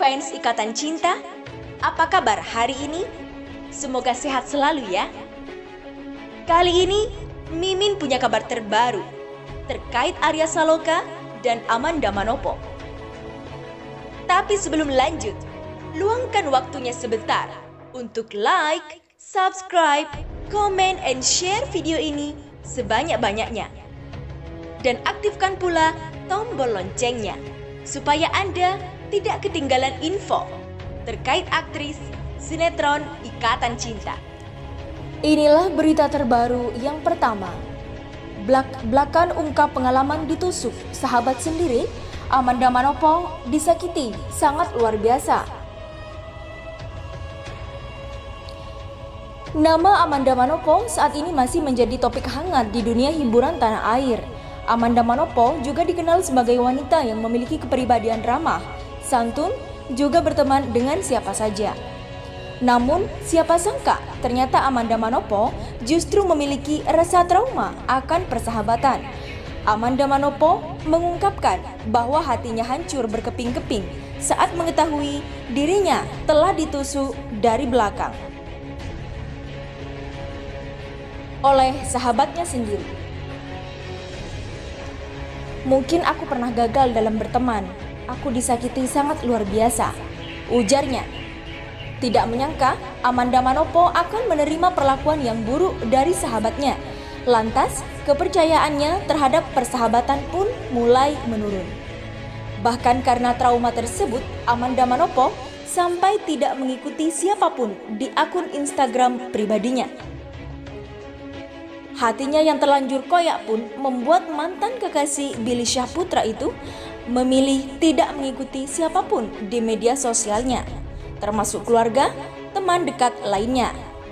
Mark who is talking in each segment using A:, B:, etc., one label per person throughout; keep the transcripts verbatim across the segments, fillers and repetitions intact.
A: fans Ikatan Cinta, apa kabar hari ini? Semoga sehat selalu ya. Kali ini, Mimin punya kabar terbaru terkait Arya Saloka dan Amanda Manopo. Tapi sebelum lanjut, luangkan waktunya sebentar untuk like, subscribe, komen, and share video ini sebanyak-banyaknya. Dan aktifkan pula tombol loncengnya, supaya Anda tidak ketinggalan info terkait aktris sinetron Ikatan Cinta.
B: Inilah berita terbaru yang pertama. Blak-blakan ungkap pengalaman ditusuk sahabat sendiri, Amanda Manopo disakiti sangat luar biasa. Nama Amanda Manopo saat ini masih menjadi topik hangat di dunia hiburan tanah air. Amanda Manopo juga dikenal sebagai wanita yang memiliki kepribadian ramah, santun, juga berteman dengan siapa saja. Namun, siapa sangka ternyata Amanda Manopo justru memiliki rasa trauma akan persahabatan. Amanda Manopo mengungkapkan bahwa hatinya hancur berkeping-keping saat mengetahui dirinya telah ditusuk dari belakang oleh sahabatnya sendiri. Mungkin aku pernah gagal dalam berteman. Aku disakiti sangat luar biasa, ujarnya. Tidak menyangka Amanda Manopo akan menerima perlakuan yang buruk dari sahabatnya. Lantas, kepercayaannya terhadap persahabatan pun mulai menurun. Bahkan karena trauma tersebut, Amanda Manopo sampai tidak mengikuti siapapun di akun Instagram pribadinya. Hatinya yang terlanjur koyak pun membuat mantan kekasih Billy Syahputra itu memilih tidak mengikuti siapapun di media sosialnya, termasuk keluarga, teman dekat lainnya.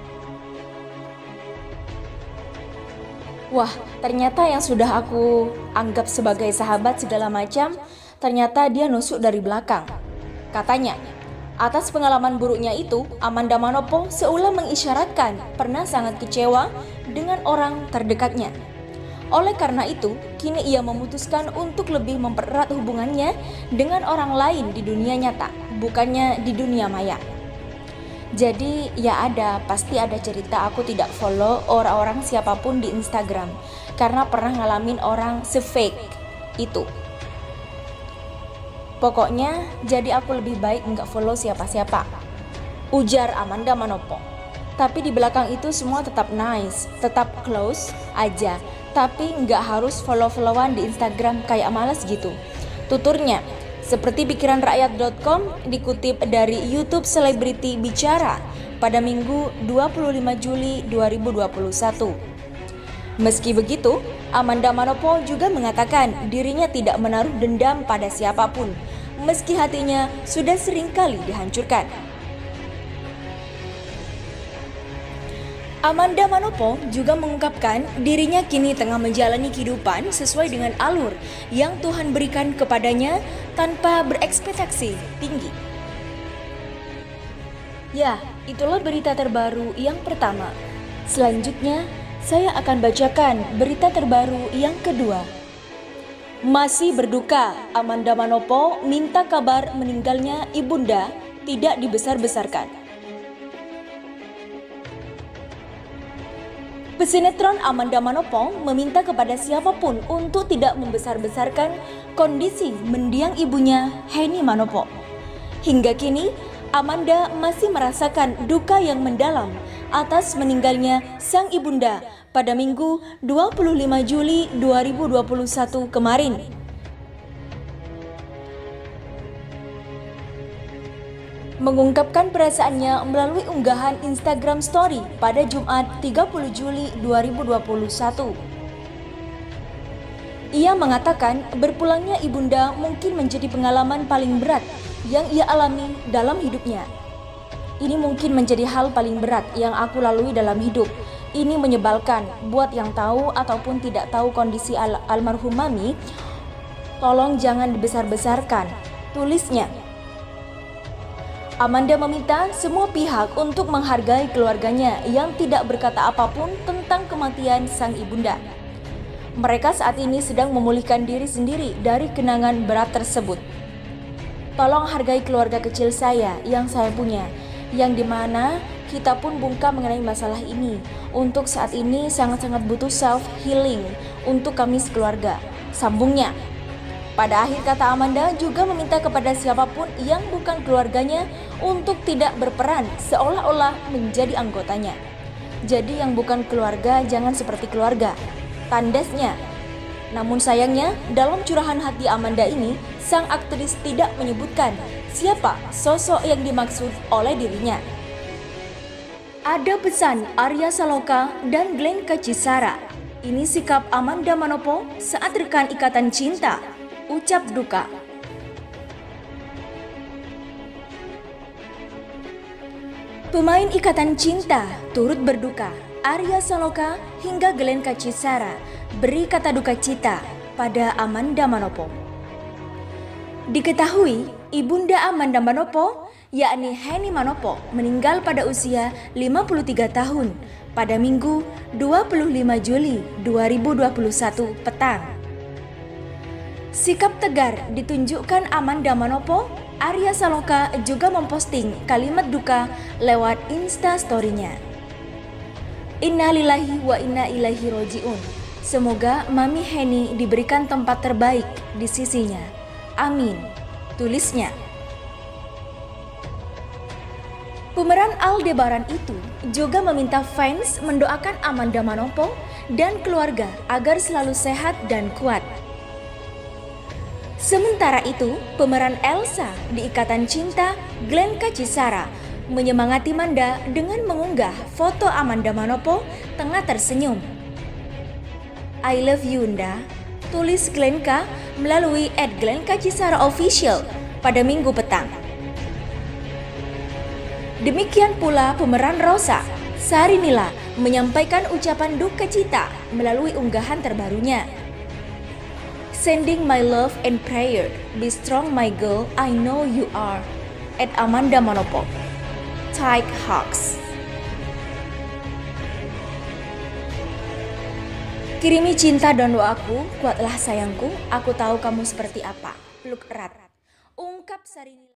B: Wah, ternyata yang sudah aku anggap sebagai sahabat segala macam, ternyata dia nusuk dari belakang. Katanya, atas pengalaman buruknya itu, Amanda Manopo seolah mengisyaratkan pernah sangat kecewa dengan orang terdekatnya. Oleh karena itu, kini ia memutuskan untuk lebih mempererat hubungannya dengan orang lain di dunia nyata, bukannya di dunia maya. Jadi ya ada, pasti ada cerita aku tidak follow orang-orang siapapun di Instagram karena pernah ngalamin orang se-fake itu. Pokoknya jadi aku lebih baik nggak follow siapa-siapa, ujar Amanda Manopo. Tapi di belakang itu semua tetap nice, tetap close aja, tapi nggak harus follow-followan di Instagram kayak malas gitu, tuturnya. Seperti pikiran rakyat dot com dikutip dari YouTube selebriti bicara pada Minggu dua puluh lima Juli dua ribu dua puluh satu. Meski begitu, Amanda Manopo juga mengatakan dirinya tidak menaruh dendam pada siapapun, meski hatinya sudah seringkali dihancurkan. Amanda Manopo juga mengungkapkan dirinya kini tengah menjalani kehidupan sesuai dengan alur yang Tuhan berikan kepadanya tanpa berekspektasi tinggi. Ya, itulah berita terbaru yang pertama. Selanjutnya, saya akan bacakan berita terbaru yang kedua. Masih berduka, Amanda Manopo minta kabar meninggalnya ibunda tidak dibesar-besarkan. Pesinetron Amanda Manopo meminta kepada siapapun untuk tidak membesar-besarkan kondisi mendiang ibunya, Henny Manopo. Hingga kini, Amanda masih merasakan duka yang mendalam atas meninggalnya sang ibunda pada Minggu dua puluh lima Juli dua ribu dua puluh satu kemarin. Mengungkapkan perasaannya melalui unggahan Instagram Story pada Jumat tiga puluh Juli dua ribu dua puluh satu. Ia mengatakan berpulangnya ibunda mungkin menjadi pengalaman paling berat yang ia alami dalam hidupnya. Ini mungkin menjadi hal paling berat yang aku lalui dalam hidup. Ini menyebalkan. Buat yang tahu ataupun tidak tahu kondisi al almarhum Mami, tolong jangan dibesar-besarkan, tulisnya. Amanda meminta semua pihak untuk menghargai keluarganya yang tidak berkata apapun tentang kematian sang ibunda. Mereka saat ini sedang memulihkan diri sendiri dari kenangan berat tersebut. Tolong hargai keluarga kecil saya yang saya punya, yang dimana kita pun bungkam mengenai masalah ini. Untuk saat ini sangat-sangat butuh self-healing untuk kami sekeluarga, sambungnya. Pada akhir kata Amanda juga meminta kepada siapapun yang bukan keluarganya untuk tidak berperan seolah-olah menjadi anggotanya. Jadi yang bukan keluarga jangan seperti keluarga, tandasnya. Namun sayangnya dalam curahan hati Amanda ini, sang aktris tidak menyebutkan siapa sosok yang dimaksud oleh dirinya. Ada pesan Arya Saloka dan Glenn Kacisara. Ini sikap Amanda Manopo saat rekan ikatan cinta ucap duka. Pemain ikatan cinta turut berduka. Arya Saloka hingga Glenn Kacisara beri kata duka cita pada Amanda Manopo. Diketahui ibunda Amanda Manopo, yakni Henny Manopo, meninggal pada usia lima puluh tiga tahun pada Minggu dua puluh lima Juli dua ribu dua puluh satu petang. Sikap tegar ditunjukkan Amanda Manopo. Arya Saloka juga memposting kalimat duka lewat Insta-story-nya. Innalillahi wa inna ilaihi roji'un. Semoga Mami Henny diberikan tempat terbaik di sisinya. Amin, tulisnya. Pemeran Aldebaran itu juga meminta fans mendoakan Amanda Manopo dan keluarga agar selalu sehat dan kuat. Sementara itu, pemeran Elsa di Ikatan Cinta, Glenn Kacisara, menyemangati Manda dengan mengunggah foto Amanda Manopo tengah tersenyum. I love you, Nda, tulis Glenn K melalui et Glenn Kacisara Official pada Minggu petang. Demikian pula pemeran Rosa, Sarinila, menyampaikan ucapan duka cita melalui unggahan terbarunya. Sending my love and prayer, be strong my girl, I know you are, at Amanda Manopo. Tight hugs. Kirimi cinta dan doaku, kuatlah sayangku, aku tahu kamu seperti apa. Peluk erat. Ungkap Sarinila.